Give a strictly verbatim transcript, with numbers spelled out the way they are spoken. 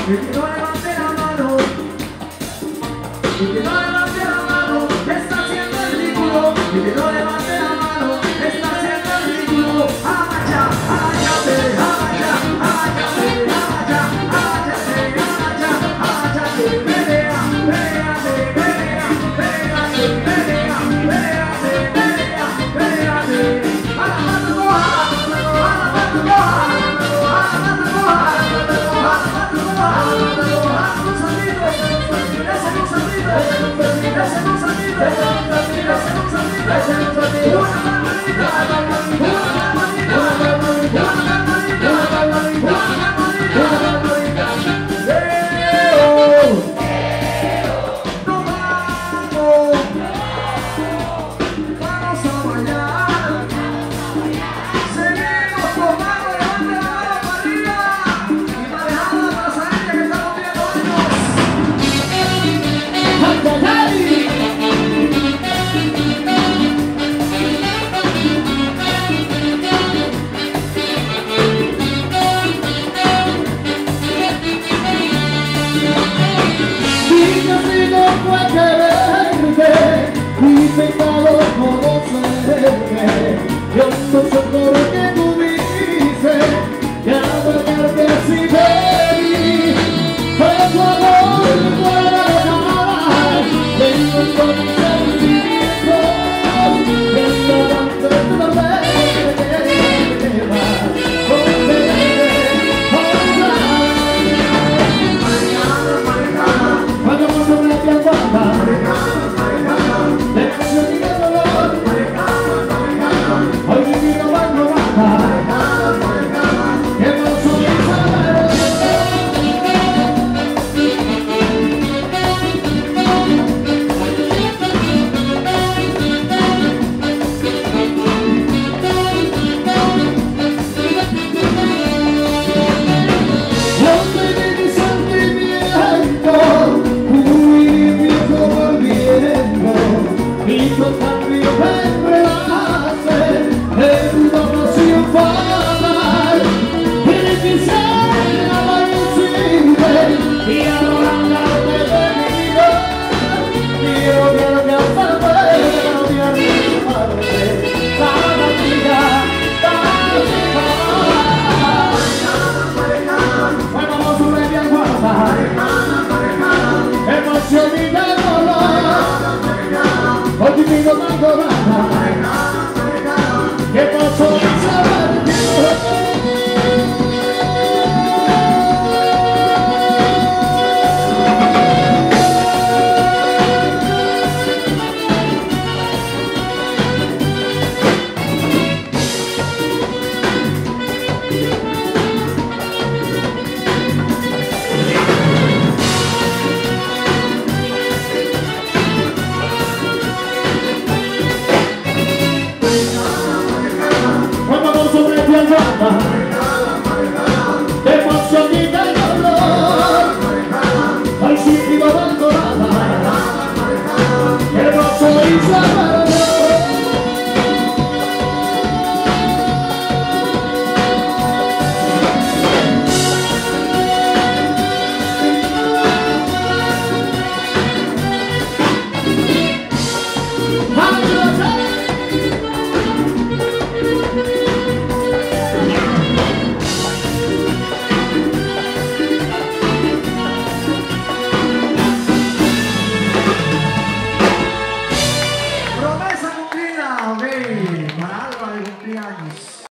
El que no levante la mano, el que no levante la mano, está haciendo el ridículo. El que no levante la mano, está haciendo el ridículo. Amacha, amáchate, amacha, amáchate, amacha, amáchate, amacha, amáchate, pelea, pelea, pelea, pelea, pelea, pelea, pelea, pelea, a la mano coja, a la mano coja, a la mano mi pecado conocerte, yo no soy lo que tú dices, ya pagarte así baby, fue tu amor fuera de nada, tengo con mis sentimientos, viendo antes de la vez que te vas, cuando no me te aguanta. ¿Qué pasó, Isabel? De emoción y de dolor, hoy sí vivo abandonada, que no soy salvador. Promesa cumplida, ok, para Alba de cumpleaños.